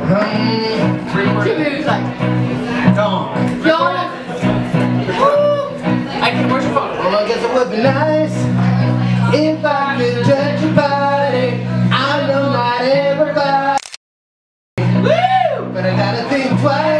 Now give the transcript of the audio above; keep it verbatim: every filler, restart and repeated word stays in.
Um, Two moves like. Dawn. Dawn. I can where's your phone? Well, I guess it would be nice if I could touch your body. I know not everybody, woo! But I gotta think twice.